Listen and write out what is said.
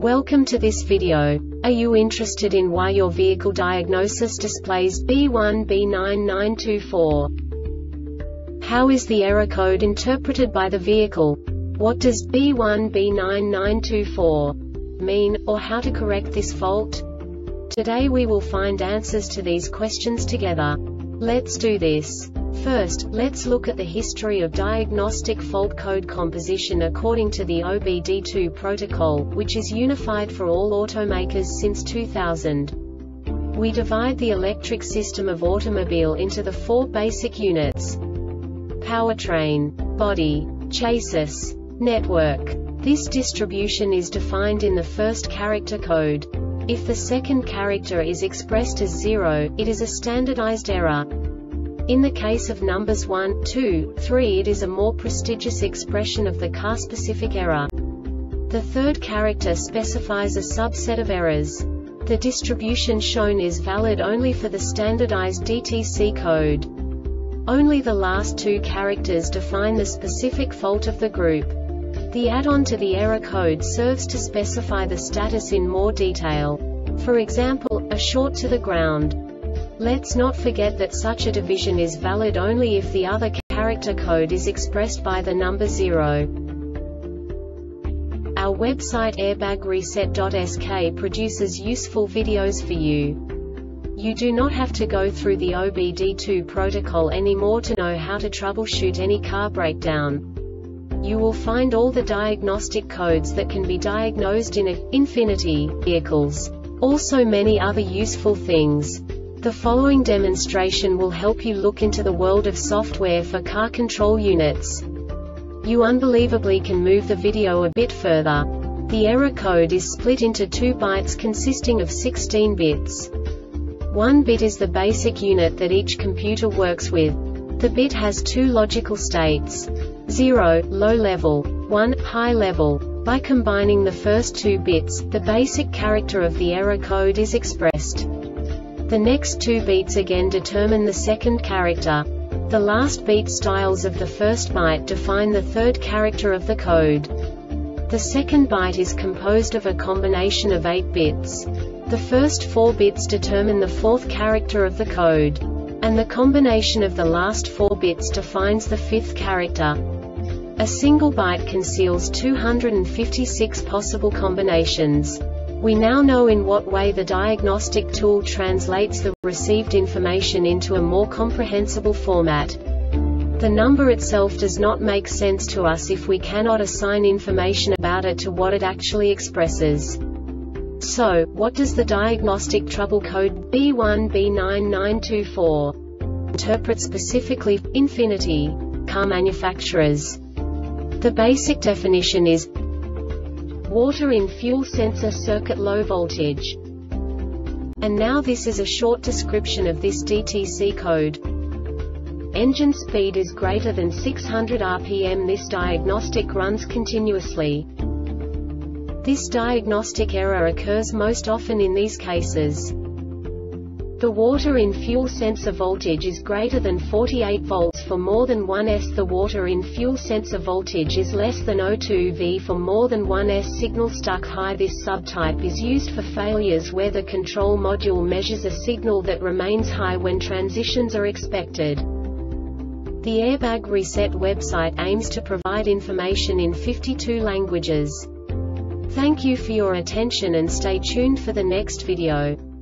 Welcome to this video. Are you interested in why your vehicle diagnosis displays B1B9924? How is the error code interpreted by the vehicle? What does B1B9924 mean, or how to correct this fault? Today we will find answers to these questions together. Let's do this. First, let's look at the history of diagnostic fault code composition according to the OBD2 protocol, which is unified for all automakers since 2000. We divide the electric system of automobile into the four basic units: powertrain, body, chassis, network. This distribution is defined in the first character code. If the second character is expressed as 0, it is a standardized error. In the case of numbers 1, 2, 3, it is a more prestigious expression of the car-specific error. The third character specifies a subset of errors. The distribution shown is valid only for the standardized DTC code. Only the last two characters define the specific fault of the group. The add-on to the error code serves to specify the status in more detail. For example, a short to the ground. Let's not forget that such a division is valid only if the other character code is expressed by the number 0. Our website airbagreset.sk produces useful videos for you. You do not have to go through the OBD2 protocol anymore to know how to troubleshoot any car breakdown. You will find all the diagnostic codes that can be diagnosed in Infinity vehicles. Also many other useful things. The following demonstration will help you look into the world of software for car control units. You unbelievably can move the video a bit further. The error code is split into 2 bytes consisting of 16 bits. 1 bit is the basic unit that each computer works with. The bit has 2 logical states: 0, low level, 1, high level. By combining the first 2 bits, the basic character of the error code is expressed. The next 2 beats again determine the second character. The last beat styles of the first byte define the third character of the code. The second byte is composed of a combination of 8 bits. The first 4 bits determine the fourth character of the code. And the combination of the last 4 bits defines the fifth character. A single byte conceals 256 possible combinations. We now know in what way the diagnostic tool translates the received information into a more comprehensible format. The number itself does not make sense to us if we cannot assign information about it to what it actually expresses. So, what does the diagnostic trouble code B1B9924 interpret specifically for Infinity car manufacturers? The basic definition is water in fuel sensor circuit low voltage. And now this is a short description of this DTC code. Engine speed is greater than 600 rpm. This diagnostic runs continuously. This diagnostic error occurs most often in these cases. The water in fuel sensor voltage is greater than 48 volts for more than 1S. The water in fuel sensor voltage is less than 02 V for more than 1S. Signal stuck high. This subtype is used for failures where the control module measures a signal that remains high when transitions are expected. The Airbag Reset website aims to provide information in 52 languages. Thank you for your attention and stay tuned for the next video.